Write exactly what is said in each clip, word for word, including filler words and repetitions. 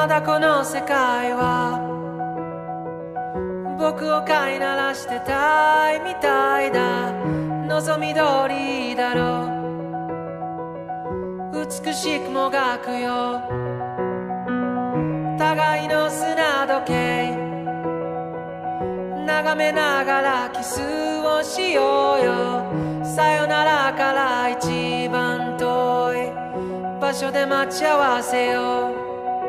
まだこの世界は僕を飼いならしてたいみたいだ。望み通りだろう、美しくもがくよ互いの砂時計、眺めながらキスをしようよ。さよならから一番遠い場所で待ち合わせよう。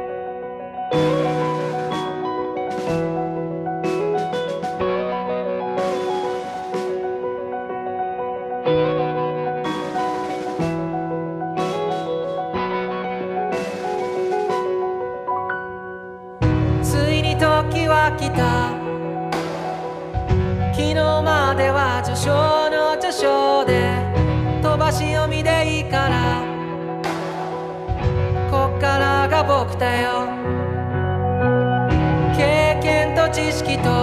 ついに時は来た。昨日までは序章の序章で飛ばし読みでいいから、こっからが僕だよ。経験と知識と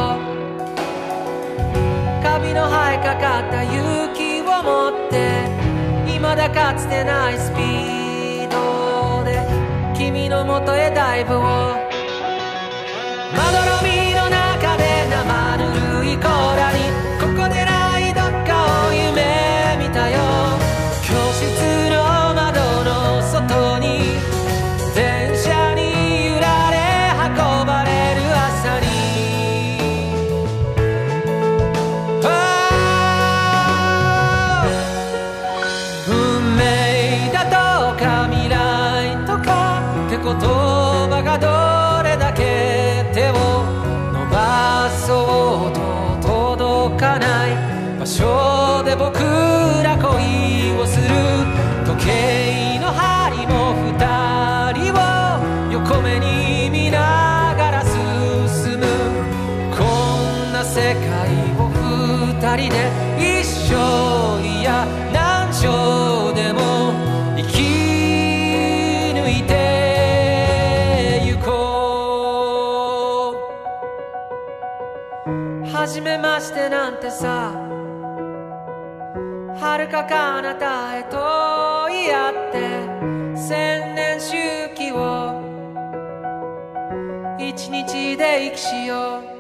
カビの生えかかった勇気を持って、未だかつてないスピードで君のもとへダイブを。まどろみの中で生ぬるい甲羅に、ここでないどっかを夢見たよ。教室の窓の外に電車に揺られ運ばれる朝に、運命だとか未来とかって言葉がどれだけ手を伸ばそうと届かない場所で僕ら恋をする。時計の針も二人を横目に見ながら進む。こんな世界を二人で一生、いや何生でも生き抜いてゆこう。初めましてなんてさ、遥か彼方へと言い合って千年周期を一日で生きしよう。